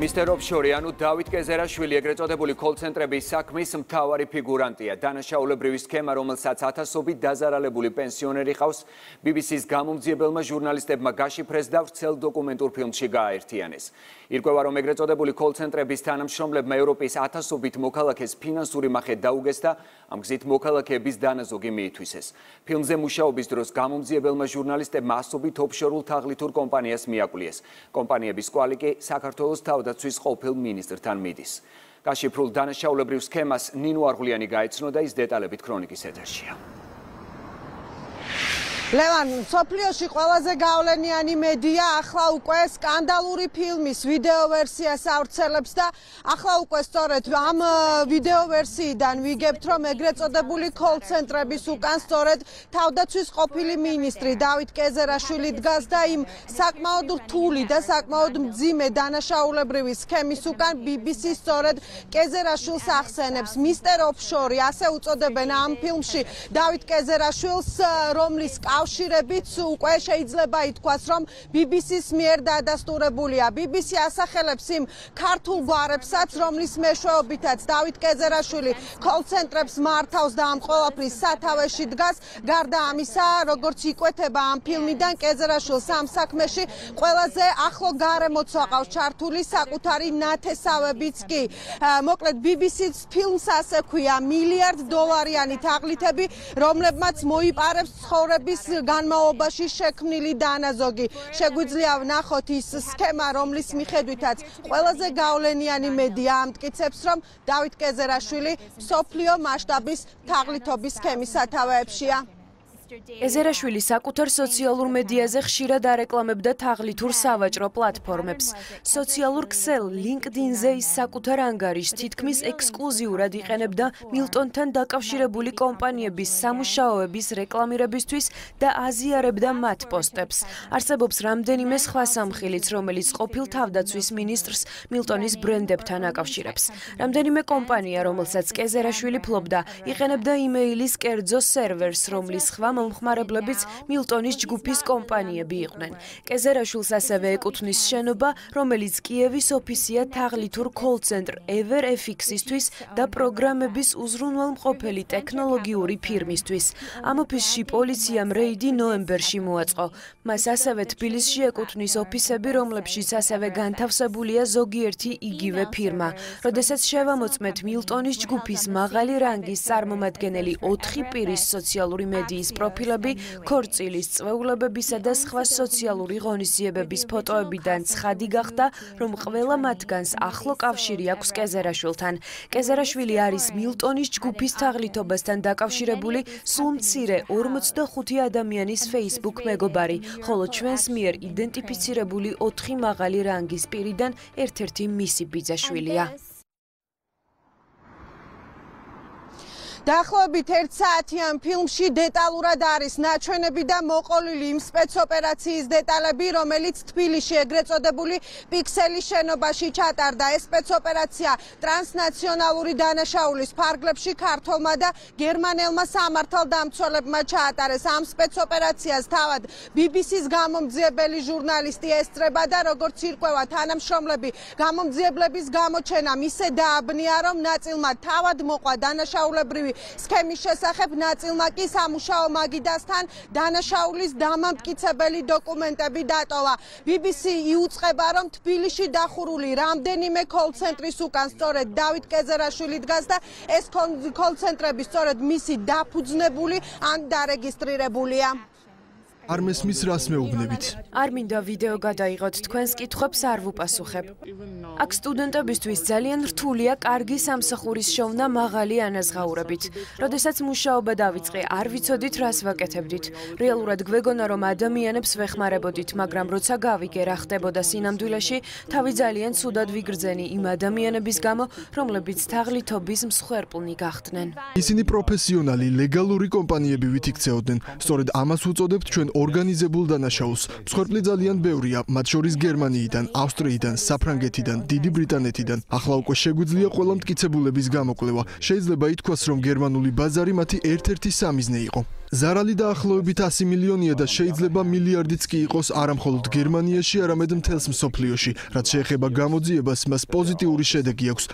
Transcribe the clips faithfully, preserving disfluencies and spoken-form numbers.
Mister Offshore, ანუ დავით კეზერაშვილი ეგრეთ წოდებული კოლ-ცენტრების საქმის მთავარი ფიგურანტია. დანაშაულებრივი სქემა, რომელსაც ათასობით დაზარალებული პენსიონერი ყავს, B B C-ს გამომძიებელმა ჟურნალისტებმა გაშიფრეს და ვრცელ დოკუმენტურ ფილმში გააერთიანეს. ირკვევა, რომ ეგრეთ წოდებული კოლ-ცენტრების თანამშრომლებმა ევროპის ათასობით მოქალაქეს ფინანსური მახე დაუგეს და ამ გზით მოქალაქეების დანაზოგი მიითვისეს. ფილმზე მუშაობის დროს გამომძიებელმა ჟურნალისტებმა ასობით ოფშორულ თაღლითურ კომპანიას მიაკვლიეს. კომპანიების კვალი კი საქართველოს თავდაცვის ყოფილ მინისტრთან მიდის. გაშიფრულ დანაშაულებრივ სქემას ნინო არღულიანი გაეცნო და ის დეტალებით ქრონიკის ეთერშია. ლევან, სოფლიოში ყველაზე გავლენიანი მედია ახლა უკვე სკანდალური ფილმის ვიდეო ვერსიას ავრცელებს და ახლა უკვე სწორედ ამ ვიდეო ვერსიიდან ვიგებთ, რომ ეგრეთ წოდებული კოლ-ცენტრების უკან სწორედ თავდაცვის ყოფილი მინისტრი დავით კეზერაშვილი დგას და იმ საკმაოდ რთული და საკმაოდ მძიმე დანაშაულებრივი სქემის უკან B B C სწორედ კეზერაშვილს ახსენებს. Mister Offshore, ასე უწოდებენ ამ ფილმში დავით კეზერაშვილს, რომლის კავშირებით უკვე შეიძლება ითქვას, რომ B B C-ს მიერ დადასტურებულია. B B C ასახელებს იმ ქართულ გვარებსაც, რომლის მეშვეობითაც დავით კეზერაშვილი კოლ-ცენტრებს მართავს და ამ ყველაფრის სათავეში დგას. გარდა ამისა, როგორც იკვეთება ამ ფილმიდან, კეზერაშვილს ამ საქმეში ყველაზე ახლო გარემოც აყავს ჩართული საკუთარი ნათესავებიც კი. მოკლედ B B C-ს ფილმს ასე ქვია მილიარდ დოლარიანი თაღლითები, რომლებმაც მოიპარებს ცხოვრების განმავლობაში შექმნილი დანაზოგი. შეგვიძლია ვნახოთ ის სქემა, რომლის მიხედვითაც ყველაზე გავლენიანი მედია ამტკიცებს, რომ დავით კეზერაშვილი მსოფლიო მასშტაბის თაღლითობის სქემის სათავეებშია. კეზერაშვილი საკუთარ სოციალურ მედიაზე ხშირად არეკლამებდა თაღლითურ სავაჭრო პლატფორმებს. სოციალურ ქსელ LinkedIn-ზე ის საკუთარ ანგარიშს თითქმის ექსკლუზიურად იყენებდა მილტონთან დაკავშირებული კომპანიების სამუშაოების რეკლამირებისთვის და აზიარებდა მათ პოსტებს. არსებობს რამდენიმე სხვა სამხილიც, რომელიც ყოფილ თავდაცვის მინისტრს მილტონის ბრენდებთან აკავშირებს. რამდენიმე კომპანია, რომელსაც კეზერაშვილი ფლობდა, იყენებდა იმეილის კერძო სერვერს, რომლის სხვა მომხმარებლებიც მილტონის ჯგუფის კომპანიები იყვნენ. კეზერაშვილს ასევე ეკუთვნის შენობა, რომელიც კიევის ოფისია თაღლითურ კოლ-ცენტრ EverFX-ისთვის და პროგრამების უზრუნველმყოფელი ტექნოლოგიური ფირმისთვის. ამ ოფისში პოლიციამ რეიდი ნოემბერში მოაწყო. მას ასევე თბილისში ეკუთვნის ოფისები, რომლებშიც ასევე განთავსებულია ზოგიერთი იგივე ფირმა. როდესაც შევამოწმეთ მილტონის ჯგუფის მაღალი რანგის წარმომადგენელი ოთხი პირის სოციალური მედიის პროფილები, ქორწილის წვეულებებისა და სხვა სოციალური ღონისძიებების ფოტოებიდან ცხადი გახდა, რომ ყველა მათგანს ახლო კავშირი აქვს კეზერაშვილთან. კეზერაშვილი არის მილტონის ჯგუფის თაღლითობასთან დაკავშირებული სულ მცირე ორმოცდახუთი ადამიანის Facebook მეგობარი, ხოლო ჩვენს მიერ იდენტიფიცირებული ოთხი მაღალი რანგის პირიდან ერთ-ერთი მისი ბიძაშვილია. დაახლოებით ერთ საათიან ფილმში დეტალურად არის ნაჩვენები და მოყოლილი იმ სპეცოპერაციის დეტალები, რომელიც თბილისში ეგრეთ წოდებული პიქსელის შენობაში ჩატარდა. ეს სპეცოპერაცია ტრანსნაციონალური დანაშაულის ფარგლებში ქართველმა და გერმანელმა სამართალდამცველებმა ჩაატარეს. ამ სპეცოპერაციას თავად B B C-ს გამომძიებელი ჟურნალისტი ესწრება და როგორც ირკვევა თანამშრომლები გამომძიებლების გამოჩენამ ისე დააბნია, რომ ნაწილმა თავად მოყვა დანაშაულებრივი სქემის შესახებ, ნაწილმა კი სამუშაო მაგიდასთან დანაშაულის დამამტკიცებელი დოკუმენტები დატოვა. B B C იუწყება, რომ თბილისში დახურული რამდენიმე კოლ-ცენტრის უკან სწორედ დავით კეზერაშვილი დგას და ეს კოლ-ცენტრები სწორედ მისი დაფუძნებული ან დარეგისტრირებულია. არ მესმის რას მეუბნებით. არ მინდა ვიდეო გადაიღოთ, თქვენს კითხვებს არ ვუპასუხებ. აქ სტუდენტებისთვის ძალიან რთულია კარგი სამსახურის შოვნა მაღალი ანაზღაურებით. როდესაც მუშაობა დავიწყე, არ ვიცოდით რას ვაკეთებდით. რეალურად გვეგონა, რომ ადამიანებს ვეხმარებოდით, მაგრამ როცა გავიგე რა ხდებოდა სინამდვილეში, თავი ძალიან ცუდად ვიგრძენი იმ ადამიანების გამო, რომლებიც თაღლითობის მსხვერპლნი გახდნენ. ისინი პროფესიონალი, ლეგალური კომპანიები ვით იქცეოდნენ. სწორედ ამას უწოდებთ ჩვენ ორგანიზებულ დანაშაულს. მსხვერპლი ძალიან ბევრია, მათ შორის გერმანიიდან, ავსტრიიდან, საფრანგეთიდან, დიდი ბრიტანეთიდან. ახლა უკვე შეგვიძლია ყველა მტკიცებულების გამოკვლევა. შეიძლება ითქვას, რომ გერმანული ბაზარი მათი ერთ-ერთი სამიზნე იყო. ზარალი დაახლოებით ასი მილიონია და შეიძლება მილიარდიც კი იყოს არა მხოლოდ გერმანიაში, არამედ მთელს მსოფლიოში. რაც შეეხება გამოძიებას, მას პოზიტიური შედეგი აქვს.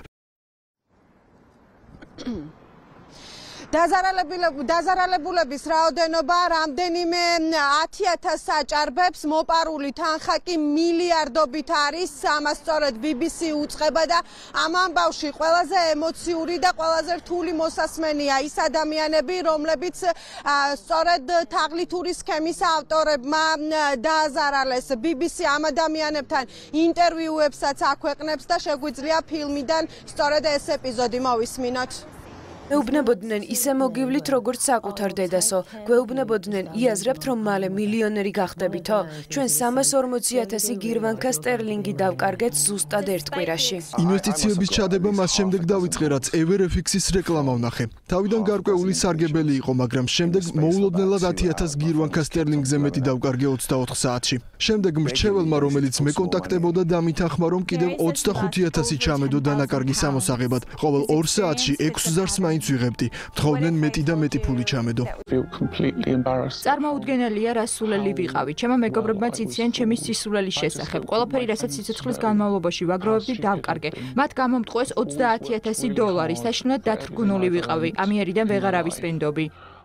დაზარალებულების რაოდენობა რამდენიმე ათი ათასს აჭარბებს, მოპარული თანხა კი მილიარდობით არის, ამას სწორედ ბი ბი სი უწყება და ამ ამბავში ყველაზე ემოციური და ყველაზე რთული მოსასმენია ის ადამიანები, რომლებიც სწორედ თაღლითური სქემის ავტორებმა დააზარალეს. ბი ბი სი ამ ადამიანებთან ინტერვიუებსაც აქვეყნებს და შეგვიძლია ფილმიდან სწორედ ეს ეპიზოდი მოვისმინოთ. მეუბნებოდნენ ისე მოგივლით როგორც საკუთარ დედასო. გვეუბნებოდნენ იაზრებთ რომ მალე მილიონერი გახდებითო? ჩვენ სამას ორმოცი ათასი გირვანქა სტერლინგი დავკარგეთ ზუსტად ერთ კვირაში. ინვესტიციების ჩადება მას შემდეგ დავიწყე, რაც ევერეფიქსის რეკლამა ვნახე. თავიდან გარკვეული სარგებელი იყო, მაგრამ შემდეგ მოულოდნელად ათი ათას გირვანქა სტერლინგზე მეტი დავკარგე ოცდაოთხ საათში. შემდეგ მრჩეველმა, რომელიც მეკონტაქტებოდა, დამითანხმა, რომ კიდევ ოცდახუთი ათასი ჩამედო დანაკარგის ამოსაღებად. ყოველ ორ საათში ექვს ზარს ვიღებდი. თხოვდნენ მეტი და მეტი ფული ჩამედო. წარმოუდგენელია, რა სულელი ვიყავი. ჩემო მეგობრებმაც იციან ჩემი სისულელის შესახებ. ყველაფერი, რასაც სიცოცხლის განმავლობაში ვაგროვებდი, დავკარგე. მათ გამომტყვეს ოცდაათი ათასი დოლარი. საშინლად დათრგუნული ვიყავი. ამიერიდან ვეღარ ავისპენდობი.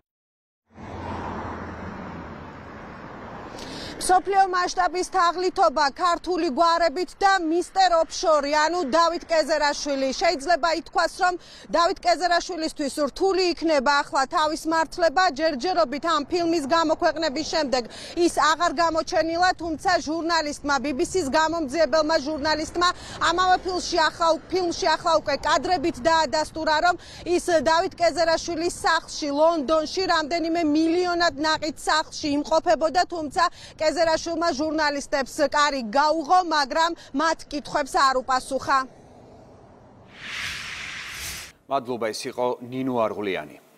მსოფლიო მასშტაბის თაღლითობა ქართული გვარებით და მისტერ ოფშორი, ანუ დავით კეზერაშვილი. შეიძლება ითქვას, რომ დავით კეზერაშვილისთვის რთული იქნება ახლა თავის მართლება, ჯერჯერობით ამ ფილმის გამოქვეყნების შემდეგ ის აღარ გამოჩენილა, თუმცა ჟურნალისტმა, ბი ბი სის გამომძიებელმა ჟურნალისტმა ამავე ფილმში ახლა ფილმში ახლა უკვე კადრებით დაადასტურა, რომ ის დავით კეზერაშვილის სახლში ლონდონში რამდენიმე მილიონად ნაყიდ სახლში იმყოფებოდა, თუმცა კეზერაშვილმა ჟურნალისტებს კარი გაუღო, მაგრამ მათ კითხვებს არ უპასუხა. მადლობა, ეს იყო ნინო არღულიანი.